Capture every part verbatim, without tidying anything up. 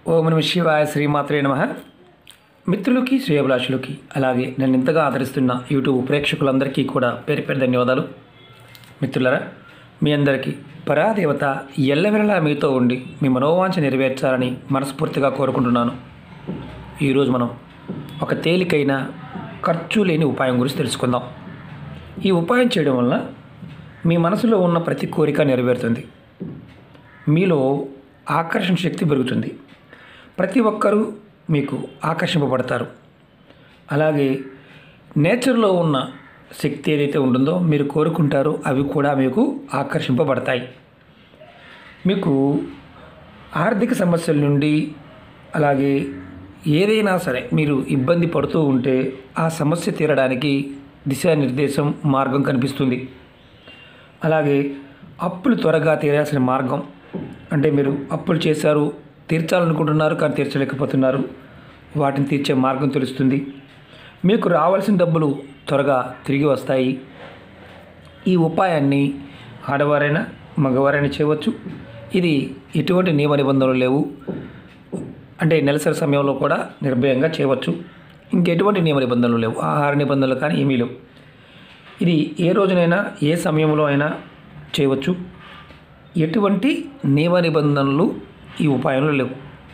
ఓం నమః శివాయ శ్రీమాత్రే నమః. మిత్రులకి శ్రేయోభిలాషులకి అలాగే నన్ను ఇంతగా ఆదరిస్తున్న యూట్యూబ్ ప్రేక్షకులందరికీ కూడా పేరు పేరు ధన్యవాదాలు. మిత్రులారా, మీ అందరికీ పరాదేవత ఎల్లవెల్లలా మీతో ఉండి మీ మనోవాంఛ నెరవేర్చాలని మనస్ఫూర్తిగా కోరుకుంటున్నాను. ఈరోజు మనం ఒక తేలికైన ఖర్చు లేని ఉపాయం గురించి తెలుసుకుందాం. ఈ ఉపాయం చేయడం వల్ల మీ మనసులో ఉన్న ప్రతి కోరిక నెరవేరుతుంది. మీలో ఆకర్షణ శక్తి పెరుగుతుంది. ప్రతి ఒక్కరూ మీకు ఆకర్షింపబడతారు. అలాగే నేచర్లో ఉన్న శక్తి ఏదైతే ఉంటుందో మీరు కోరుకుంటారో అవి కూడా మీకు ఆకర్షింపబడతాయి. మీకు ఆర్థిక సమస్యల నుండి అలాగే ఏదైనా సరే మీరు ఇబ్బంది పడుతూ ఉంటే ఆ సమస్య తీరడానికి దిశానిర్దేశం మార్గం కనిపిస్తుంది. అలాగే అప్పులు త్వరగా తీరాల్సిన మార్గం, అంటే మీరు అప్పులు చేశారు, తీర్చాలనుకుంటున్నారు కానీ తీర్చలేకపోతున్నారు, వాటిని తీర్చే మార్గం తెలుస్తుంది. మీకు రావాల్సిన డబ్బులు త్వరగా తిరిగి వస్తాయి. ఈ ఉపాయాన్ని ఆడవారైనా మగవారైనా చేయవచ్చు. ఇది ఎటువంటి నియమ నిబంధనలు లేవు, అంటే నెలసరి సమయంలో కూడా నిర్భయంగా చేయవచ్చు. ఇంకెటువంటి నియమ నిబంధనలు లేవు, ఆహార నిబంధనలు కానీ ఏమీ లేవు. ఇది ఏ రోజునైనా ఏ సమయంలో అయినా చేయవచ్చు. ఎటువంటి నియమ నిబంధనలు ఈ ఉపాయంలో లేవు.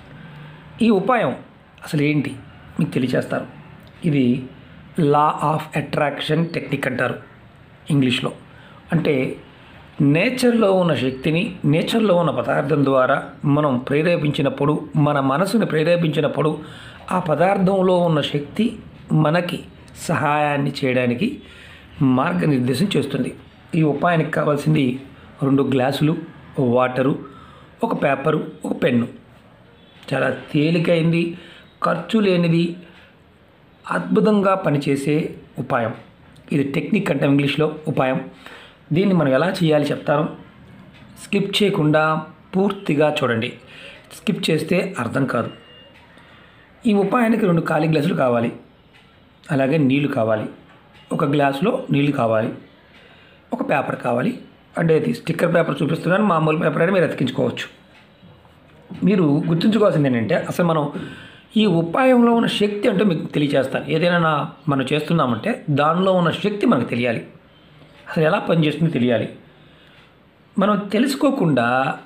ఈ ఉపాయం అసలు ఏంటి మీకు తెలియచేస్తారు. ఇది లా ఆఫ్ అట్రాక్షన్ టెక్నిక్ అంటారు ఇంగ్లీష్లో. అంటే నేచర్లో ఉన్న శక్తిని నేచర్లో ఉన్న పదార్థం ద్వారా మనం ప్రేరేపించినప్పుడు, మన మనసుని ప్రేరేపించినప్పుడు ఆ పదార్థంలో ఉన్న శక్తి మనకి సహాయాన్ని చేయడానికి మార్గనిర్దేశం చేస్తుంది. ఈ ఉపాయానికి కావాల్సింది రెండు గ్లాసులు వాటరు, ఒక పేపరు, ఒక పెన్ను. చాలా తేలికైంది, ఖర్చు లేనిది, అద్భుతంగా పనిచేసే ఉపాయం. ఇది టెక్నిక్ అంటే ఇంగ్లీష్లో ఉపాయం. దీన్ని మనం ఎలా చేయాలి చెప్తాను. స్కిప్ చేయకుండా పూర్తిగా చూడండి. స్కిప్ చేస్తే అర్థం కాదు. ఈ ఉపాయానికి రెండు ఖాళీ గ్లాసులు కావాలి, అలాగే నీళ్లు కావాలి. ఒక గ్లాసులో నీళ్లు కావాలి, ఒక పేపర్ కావాలి. అంటే అది స్టిక్కర్ పేపర్ చూపిస్తున్నాను, మామూలు పేపర్ అయినా మీరు అతికించుకోవచ్చు. మీరు గుర్తుంచుకోవాల్సింది ఏంటంటే అసలు మనం ఈ ఉపాయంలో ఉన్న శక్తి అంటే మీకు తెలియజేస్తాను. ఏదైనా నా మనం చేస్తున్నామంటే దానిలో ఉన్న శక్తి మనకు తెలియాలి, అసలు ఎలా పనిచేస్తుందో తెలియాలి. మనం తెలుసుకోకుండా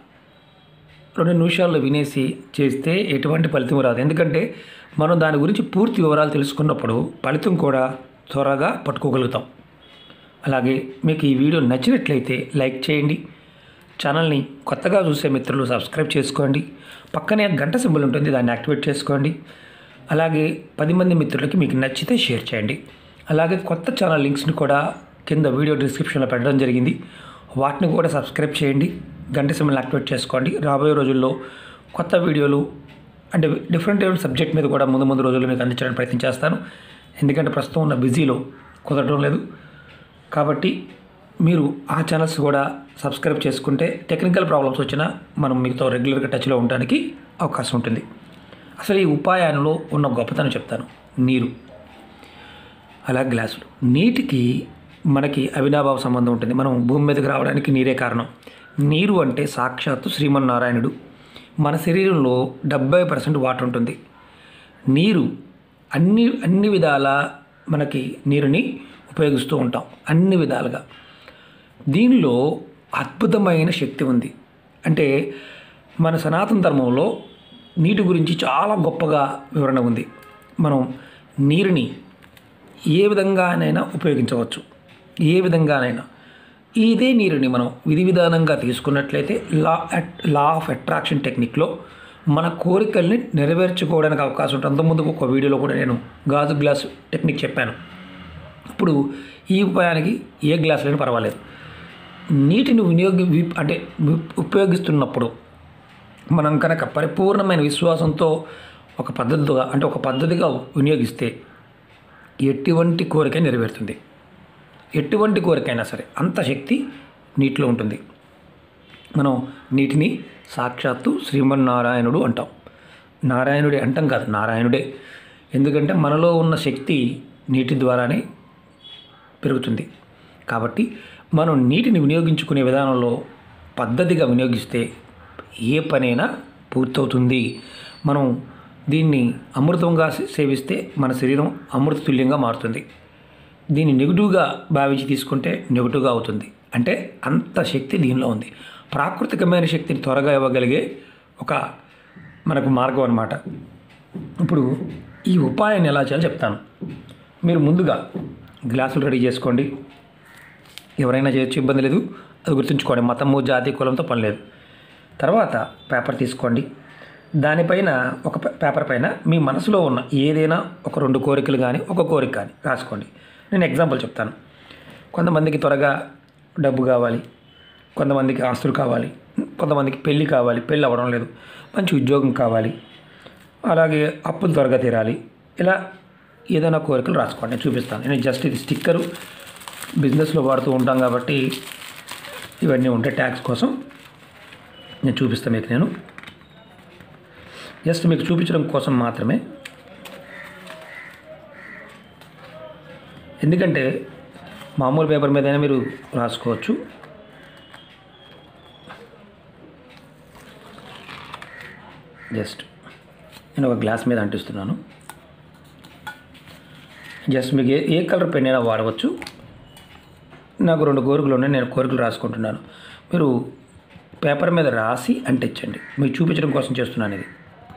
రెండు నిమిషాల్లో వినేసి చేస్తే ఎటువంటి ఫలితం రాదు. ఎందుకంటే మనం దాని గురించి పూర్తి వివరాలు తెలుసుకున్నప్పుడు ఫలితం కూడా త్వరగా పట్టుకోగలుగుతాం. అలాగే మీకు ఈ వీడియో నచ్చినట్లయితే లైక్ చేయండి. ఛానల్ని కొత్తగా చూసే మిత్రులు సబ్స్క్రైబ్ చేసుకోండి. పక్కనే గంట సింబల్ ఉంటుంది, దాన్ని యాక్టివేట్ చేసుకోండి. అలాగే పది మంది మిత్రులకి మీకు నచ్చితే షేర్ చేయండి. అలాగే కొత్త ఛానల్ లింక్స్ని కూడా కింద వీడియో డిస్క్రిప్షన్లో పెట్టడం జరిగింది, వాటిని కూడా సబ్స్క్రైబ్ చేయండి. గంట సింబల్ని యాక్టివేట్ చేసుకోండి. రాబోయే రోజుల్లో కొత్త వీడియోలు అంటే డిఫరెంట్ డిఫరెంట్ సబ్జెక్ట్ మీద కూడా ముందు ముందు రోజుల్లో మీకు అందించడానికి ప్రయత్నం చేస్తాను. ఎందుకంటే ప్రస్తుతం ఉన్న బిజీలో కుదరడం లేదు. కాబట్టి మీరు ఆ ఛానల్స్ కూడా సబ్స్క్రైబ్ చేసుకుంటే టెక్నికల్ ప్రాబ్లమ్స్ వచ్చినా మనం మీతో రెగ్యులర్గా టచ్లో ఉండడానికి అవకాశం ఉంటుంది. అసలు ఈ ఉపాయంలో ఉన్న గొప్పతనం చెప్తాను. నీరు, అలా గ్లాసులు. నీటికి మనకి అవినాభావ సంబంధం ఉంటుంది. మనం భూమి మీదకి రావడానికి నీరే కారణం. నీరు అంటే సాక్షాత్తు శ్రీమన్నారాయణుడు. మన శరీరంలో డెబ్బై పర్సెంట్ వాటర్ ఉంటుంది. నీరు అన్ని అన్ని విధాల మనకి నీరుని ఉపయోగిస్తూ ఉంటాం, అన్ని విధాలుగా. దీనిలో అద్భుతమైన శక్తి ఉంది. అంటే మన సనాతన ధర్మంలో నీటి గురించి చాలా గొప్పగా వివరణ ఉంది. మనం నీరుని ఏ విధంగానైనా ఉపయోగించవచ్చు, ఏ విధంగానైనా. ఇదే నీరుని మనం విధి విధానంగా తీసుకున్నట్లయితే లా లా ఆఫ్ అట్రాక్షన్ టెక్నిక్లో మన కోరికల్ని నెరవేర్చుకోవడానికి అవకాశం ఉంటుంది. అంతకుముందు ఒక వీడియోలో కూడా నేను గాజు గ్లాసు టెక్నిక్ చెప్పాను. ఇప్పుడు ఈ ఉపాయానికి ఏ గ్లాసులైనా పర్వాలేదు. నీటిని వినియోగి అంటే ఉపయోగిస్తున్నప్పుడు మనం కనుక పరిపూర్ణమైన విశ్వాసంతో ఒక పద్ధతిగా అంటే ఒక పద్ధతిగా వినియోగిస్తే ఎటువంటి కోరిక నెరవేరుతుంది. ఎటువంటి కోరికైనా సరే అంత శక్తి నీటిలో ఉంటుంది. మనం నీటిని సాక్షాత్తు శ్రీమన్నారాయణుడు అంటాం. నారాయణుడే అంటాం కాదు, నారాయణుడే. ఎందుకంటే మనలో ఉన్న శక్తి నీటి ద్వారానే పెరుగుతుంది. కాబట్టి మనం నీటిని వినియోగించుకునే విధానంలో పద్ధతిగా వినియోగిస్తే ఏ పనైనా పూర్తవుతుంది. మనం దీన్ని అమృతంగా సేవిస్తే మన శరీరం అమృతతుల్యంగా మారుతుంది. దీన్ని నెగిటివ్గా భావించి తీసుకుంటే నెగిటివ్గా అవుతుంది. అంటే అంత శక్తి దీనిలో ఉంది. ప్రాకృతికమైన శక్తిని త్వరగా ఇవ్వగలిగే ఒక మనకు మార్గం అన్నమాట. ఇప్పుడు ఈ ఉపాయాన్ని ఎలా చేయాలో చెప్తాను. మీరు ముందుగా గ్లాసులు రెడీ చేసుకోండి. ఎవరైనా చేయొచ్చు, ఇబ్బంది లేదు. అది గుర్తుంచుకోండి. మతము, జాతి, కులంతో పని లేదు. తర్వాత పేపర్ తీసుకోండి. దానిపైన ఒక పేపర్ పైన మీ మనసులో ఉన్న ఏదైనా ఒక రెండు కోరికలు కానీ ఒక కోరిక కానీ రాసుకోండి. నేను ఎగ్జాంపుల్ చెప్తాను. కొంతమందికి త్వరగా డబ్బు కావాలి, కొంతమందికి ఆస్తులు కావాలి, కొంతమందికి పెళ్ళి కావాలి, పెళ్ళి అవ్వడం లేదు, మంచి ఉద్యోగం కావాలి, అలాగే అప్పులు త్వరగా తీరాలి. ఇలా ఏదైనా కోరికలు రాసుకోండి. నేను చూపిస్తాను. నేను జస్ట్ ఇది స్టిక్కరు బిజినెస్లో వాడుతూ ఉంటాం కాబట్టి ఇవన్నీ ఉంటాయి. ట్యాక్స్ కోసం నేను చూపిస్తాను మీకు. నేను జస్ట్ మీకు చూపించడం కోసం మాత్రమే. ఎందుకంటే మామూలు పేపర్ మీదైనా మీరు రాసుకోవచ్చు. జస్ట్ నేను ఒక గ్లాస్ మీద అంటిస్తున్నాను. జస్ట్ మీకు ఏ ఏ కలర్ పెన్ అయినా వాడవచ్చు. నాకు రెండు కోరికలు ఉన్నాయి, నేను కోరికలు రాసుకుంటున్నాను. మీరు పేపర్ మీద రాసి అంటించండి. మీకు చూపించడం కోసం చేస్తున్నాను. ఇది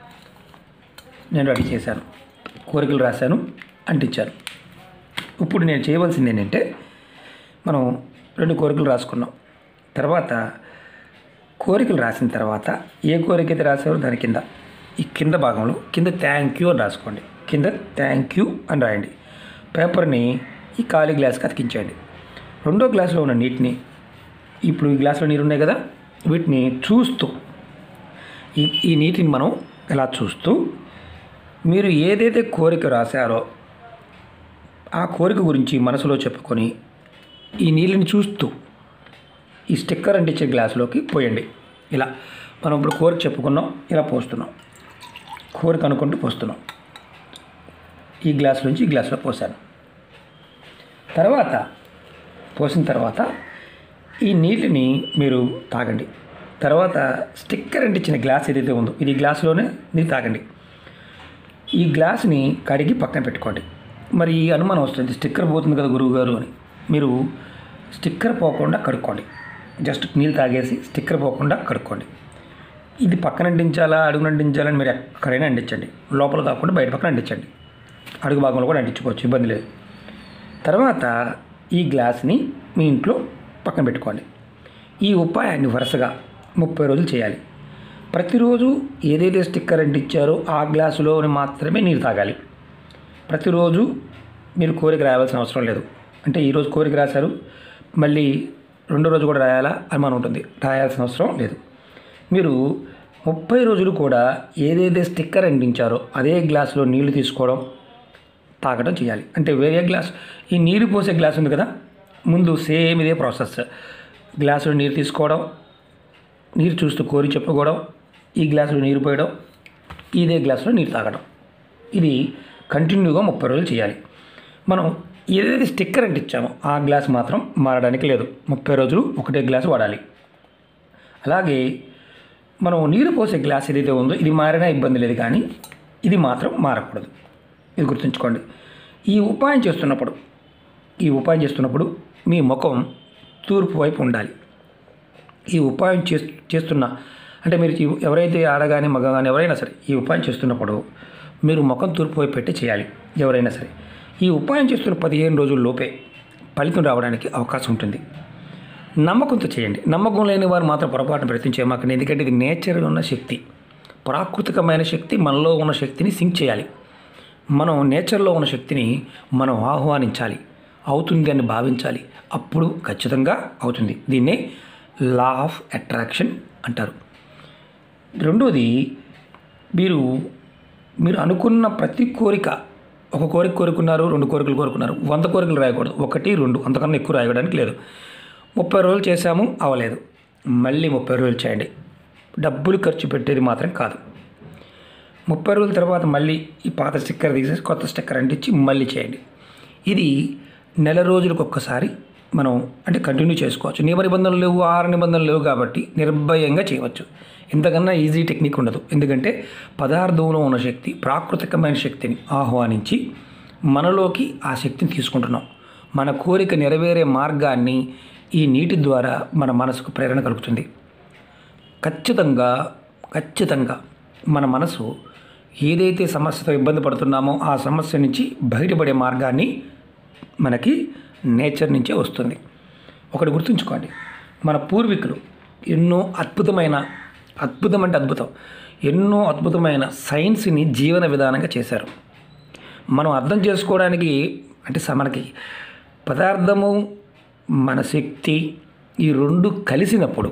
నేను రెడీ చేశాను, కోరికలు రాశాను, అంటించాను. ఇప్పుడు నేను చేయవలసింది ఏంటంటే, మనం రెండు కోరికలు రాసుకున్నాం. తర్వాత కోరికలు రాసిన తర్వాత ఏ కోరిక అయితే రాసారో దాని కింద ఈ కింద భాగంలో కింద థ్యాంక్ యూ అని రాసుకోండి. కింద థ్యాంక్ యూ అని రాయండి. పేపర్ని ఈ ఖాళీ గ్లాస్కి అతికించండి. రెండో గ్లాసులో ఉన్న నీటిని, ఇప్పుడు ఈ గ్లాసులో నీరు ఉన్నాయి కదా, వీటిని చూస్తూ ఈ ఈ నీటిని మనం ఇలా చూస్తూ మీరు ఏదైతే కోరిక రాశారో ఆ కోరిక గురించి మనసులో చెప్పుకొని ఈ నీళ్ళని చూస్తూ ఈ స్టిక్కర్ అంటించే గ్లాసులోకి పోయండి. ఇలా మనం ఇప్పుడు కోరిక చెప్పుకున్నాం, ఇలా పోస్తున్నాం. కోరిక అనుకుంటూ పోస్తున్నాం. ఈ గ్లాస్ నుంచి ఈ గ్లాసులో పోసాను. తర్వాత పోసిన తర్వాత ఈ నీటిని మీరు తాగండి. తర్వాత స్టిక్కర్ అంటించిన గ్లాస్ ఏదైతే ఉందో ఇది గ్లాసులోనే నీరు తాగండి. ఈ గ్లాస్ని కడిగి పక్కన పెట్టుకోండి. మరి ఈ అనుమానం వస్తుంది, స్టిక్కర్ పోతుంది కదా గురువు గారు అని. మీరు స్టిక్కర్ పోకుండా కడుక్కోండి. జస్ట్ నీళ్ళు తాగేసి స్టిక్కర్ పోకుండా కడుక్కోండి. ఇది పక్కన అంటించాలా అడుగున అంటించాలని మీరు ఎక్కడైనా అంటించండి. లోపల కాకుండా బయట పక్కన అంటించండి. అడుగు భాగంలో కూడా అంటించుకోవచ్చు, ఇబ్బంది లేదు. తర్వాత ఈ గ్లాస్ని మీ ఇంట్లో పక్కన పెట్టుకోండి. ఈ ఉపాయాన్ని వరుసగా ముప్పై రోజులు చేయాలి. ప్రతిరోజు ఏదైతే స్టిక్కర్ అంటించారో ఆ గ్లాసులో మాత్రమే నీరు తాగాలి. ప్రతిరోజు మీరు కోరిక రాయాల్సిన అవసరం లేదు. అంటే ఈరోజు కోరిక రాశారు, మళ్ళీ రెండో రోజు కూడా రాయాలా అని మనం ఉంటుంది. రాయాల్సిన అవసరం లేదు. మీరు ముప్పై రోజులు కూడా ఏదైతే స్టిక్కర్ అంటించారో అదే గ్లాసులో నీళ్లు తీసుకోవడం, తాగడం చేయాలి. అంటే వేరే గ్లాస్, ఈ నీరు పోసే గ్లాస్ ఉంది కదా, ముందు సేమ్ ఇదే ప్రాసెస్. గ్లాసులో నీరు తీసుకోవడం, నీరు చూస్తూ కోరి చెప్పుకోవడం, ఈ గ్లాసులో నీరు పోయడం, ఇదే గ్లాసులో నీరు తాగడం. ఇది కంటిన్యూగా ముప్పై రోజులు చేయాలి. మనం ఏదైతే స్టిక్కర్ అంటించామో ఆ గ్లాస్ మాత్రం మారడానికి లేదు. ముప్పై రోజులు ఒకటే గ్లాసు వాడాలి. అలాగే మనం నీరు పోసే గ్లాస్ ఏదైతే ఉందో ఇది మారినా ఇబ్బంది లేదు, కానీ ఇది మాత్రం మారకూడదు. ఇది గుర్తుంచుకోండి. ఈ ఉపాయం చేస్తున్నప్పుడు ఈ ఉపాయం చేస్తున్నప్పుడు మీ ముఖం తూర్పు వైపు ఉండాలి. ఈ ఉపాయం చే చేస్తున్న అంటే మీరు ఎవరైతే ఆడగాని మగ కానీ ఎవరైనా సరే ఈ ఉపాయం చేస్తున్నప్పుడు మీరు ముఖం తూర్పు వైపు పెట్టి చేయాలి. ఎవరైనా సరే ఈ ఉపాయం చేస్తున్న పదిహేను రోజుల లోపే ఫలితం రావడానికి అవకాశం ఉంటుంది. నమ్మకంతో చేయండి. నమ్మకం లేని వారు మాత్రం పొరపాటున ప్రయత్నం చేయమాకండి. ఎందుకంటే ఇది నేచర్లో ఉన్న శక్తి, ప్రాకృతికమైన శక్తి. మనలో ఉన్న శక్తిని సింక్ చేయాలి. మనం నేచర్లో ఉన్న శక్తిని మనం ఆహ్వానించాలి, అవుతుంది అని భావించాలి. అప్పుడు ఖచ్చితంగా అవుతుంది. దీన్నే లా ఆఫ్ అట్రాక్షన్ అంటారు. రెండోది, మీరు మీరు అనుకున్న ప్రతి కోరిక, ఒక కోరిక కోరుకున్నారు, రెండు కోరికలు కోరుకున్నారు, వంద కోరికలు రాయకూడదు. ఒకటి రెండు, అంతకన్నా ఎక్కువ రాయడానికి లేదు. ముప్పై రోజులు చేశాము, అవ్వలేదు, మళ్ళీ ముప్పై రోజులు చేయండి. డబ్బులు ఖర్చు పెట్టేది మాత్రం కాదు. ముప్పై రోజుల తర్వాత మళ్ళీ ఈ పాత స్టిక్కర్ తీసేసి కొత్త స్టిక్కర్ అంటించి మళ్ళీ చేయండి. ఇది నెల రోజులకు ఒక్కసారి మనం అంటే కంటిన్యూ చేసుకోవచ్చు. నియమ నిబంధనలు లేవు, ఆహార నిబంధనలు లేవు కాబట్టి నిర్భయంగా చేయవచ్చు. ఇంతకన్నా ఈజీ టెక్నిక్ ఉండదు. ఎందుకంటే పదార్థంలో ఉన్న శక్తి, ప్రాకృతికమైన శక్తిని ఆహ్వానించి మనలోకి ఆ శక్తిని తీసుకుంటున్నాం. మన కోరిక నెరవేరే మార్గాన్ని ఈ నీటి ద్వారా మన మనసుకు ప్రేరణ కలుగుతుంది. ఖచ్చితంగా ఖచ్చితంగా మన మనసు ఏదైతే సమస్యతో ఇబ్బంది పడుతున్నామో ఆ సమస్య నుంచి బయటపడే మార్గాన్ని మనకి నేచర్ నుంచే వస్తుంది. ఒకటి గుర్తుంచుకోండి, మన పూర్వీకులు ఎన్నో అద్భుతమైన అద్భుతం అంటే అద్భుతం ఎన్నో అద్భుతమైన సైన్స్ని జీవన విధానంగా చేశారు. మనం అర్థం చేసుకోవడానికి అంటే మనకి పదార్థము, మన శక్తి ఈ రెండు కలిసినప్పుడు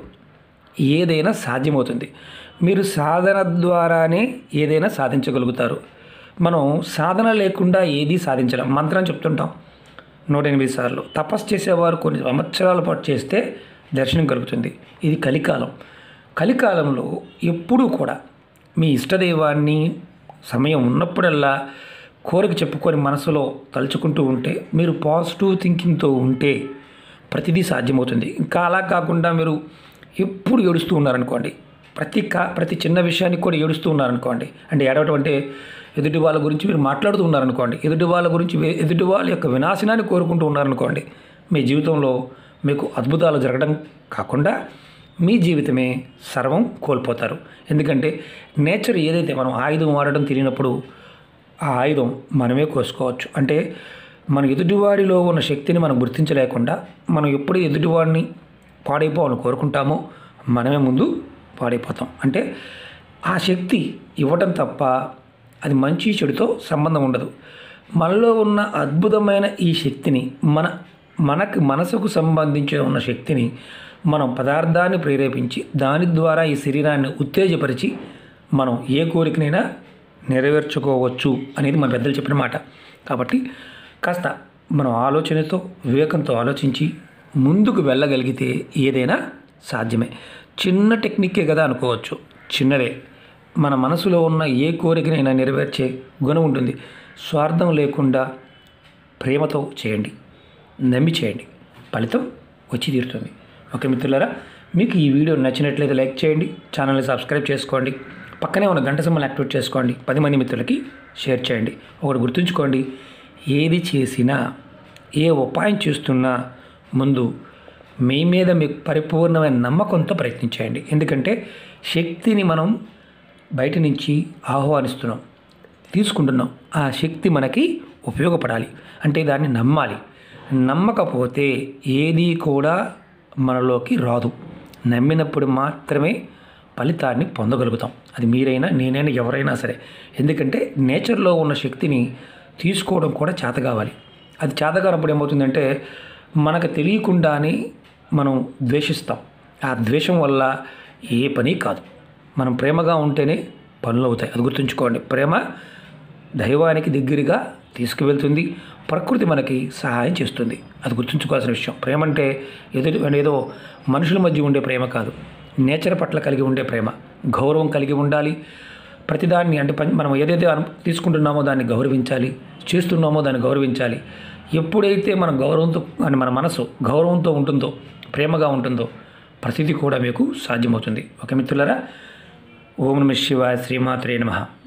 ఏదైనా సాధ్యమవుతుంది. మీరు సాధన ద్వారానే ఏదైనా సాధించగలుగుతారు. మనం సాధన లేకుండా ఏదీ సాధించలేం. మంత్రం చెప్తుంటాం నూట ఎనిమిది సార్లు. తపస్సు చేసేవారు కొన్ని సంవత్సరాల పాటు చేస్తే దర్శనం కలుగుతుంది. ఇది కలికాలం. కలికాలంలో ఎప్పుడూ కూడా మీ ఇష్టదైవాన్ని సమయం ఉన్నప్పుడల్లా కోరిక చెప్పుకొని మనసులో తలుచుకుంటూ ఉంటే, మీరు పాజిటివ్ థింకింగ్తో ఉంటే ప్రతిదీ సాధ్యమవుతుంది. ఇంకా అలా కాకుండా మీరు ఎప్పుడు ఏడుస్తూ ఉన్నారనుకోండి, ప్రతి కా ప్రతి చిన్న విషయానికి కూడా ఏడుస్తూ ఉన్నారనుకోండి, అంటే ఏడవటం అంటే ఎదుటి వాళ్ళ గురించి మీరు మాట్లాడుతూ ఉన్నారనుకోండి, ఎదుటి వాళ్ళ గురించి ఎదుటి వాళ్ళ యొక్క వినాశనాన్ని కోరుకుంటూ ఉన్నారనుకోండి, మీ జీవితంలో మీకు అద్భుతాలు జరగడం కాకుండా మీ జీవితమే సర్వం కోల్పోతారు. ఎందుకంటే నేచర్ ఏదైతే మనం ఆయుధం వాడడం తెలియనప్పుడు ఆ ఆయుధం మనమే కోసుకోవచ్చు. అంటే మన ఎదుటివాడిలో ఉన్న శక్తిని మనం గుర్తించలేకుండా మనం ఎప్పుడు ఎదుటివాడిని పాడైపోవాలని కోరుకుంటామో మనమే ముందు పాడైపోతాం. అంటే ఆ శక్తి ఇవ్వడం తప్ప అది మంచి చెడుతో సంబంధం ఉండదు. మనలో ఉన్న అద్భుతమైన ఈ శక్తిని మన మనకు మనసుకు సంబంధించి ఉన్న శక్తిని మనం పదార్థాన్ని ప్రేరేపించి దాని ద్వారా ఈ శరీరాన్ని ఉత్తేజపరిచి మనం ఏ కోరికనైనా నెరవేర్చుకోవచ్చు అనేది మన పెద్దలు చెప్పిన మాట. కాబట్టి కాస్త మనం ఆలోచనతో వివేకంతో ఆలోచించి ముందుకు వెళ్ళగలిగితే ఏదైనా సాధ్యమే. చిన్న టెక్నిక్కే కదా అనుకోవచ్చు, చిన్నదే. మన మనసులో ఉన్న ఏ కోరికనైనా నెరవేర్చే గుణం ఉంటుంది. స్వార్థం లేకుండా ప్రేమతో చేయండి, నమ్మి చేయండి, ఫలితం వచ్చి తీరుతుంది. ఓకే మిత్రులారా, మీకు ఈ వీడియో నచ్చినట్లయితే లైక్ చేయండి, ఛానల్ని సబ్స్క్రైబ్ చేసుకోండి, పక్కనే ఉన్న గంట సింబల్ని యాక్టివేట్ చేసుకోండి, పది మంది మిత్రులకి షేర్ చేయండి. ఒకటి గుర్తుంచుకోండి, ఏది చేసినా ఏ ఉపాయం చేస్తున్నా ముందు మీ మీద మీకు పరిపూర్ణమైన నమ్మకంతో ప్రయత్నించేయండి. ఎందుకంటే శక్తిని మనం బయట నుంచి ఆహ్వానిస్తున్నాం, తీసుకుంటున్నాం. ఆ శక్తి మనకి ఉపయోగపడాలి అంటే దాన్ని నమ్మాలి. నమ్మకపోతే ఏది కూడా మనలోకి రాదు. నమ్మినప్పుడు మాత్రమే ఫలితాన్ని పొందగలుగుతాం. అది మీరైనా నేనైనా ఎవరైనా సరే. ఎందుకంటే నేచర్లో ఉన్న శక్తిని తీసుకోవడం కూడా చేత కావాలి. అది చేత కానప్పుడు ఏమవుతుందంటే మనకు తెలియకుండానే మనం ద్వేషిస్తాం. ఆ ద్వేషం వల్ల ఏ పని కాదు. మనం ప్రేమగా ఉంటేనే పనులు అవుతాయి. అది గుర్తుంచుకోండి. ప్రేమ దైవానికి దగ్గరగా తీసుకువెళ్తుంది, ప్రకృతి మనకి సహాయం చేస్తుంది. అది గుర్తుంచుకోవాల్సిన విషయం. ప్రేమ అంటే ఏదో ఏదో మనుషుల మధ్య ఉండే ప్రేమ కాదు, నేచర్ పట్ల కలిగి ఉండే ప్రేమ. గౌరవం కలిగి ఉండాలి. ప్రతిదాన్ని అంటే మనం ఏదైతే తీసుకుంటున్నామో దాన్ని గౌరవించాలి, చేస్తున్నామో దాన్ని గౌరవించాలి. ఎప్పుడైతే మన గౌరవంతో అని మన మనసు గౌరవంతో ఉంటుందో, ప్రేమగా ఉంటుందో ప్రతిదీ కూడా మీకు సాధ్యమవుతుంది. ఓకే మిత్రులారా, ఓం నమః శివాయ, శ్రీమాత్రే నమః.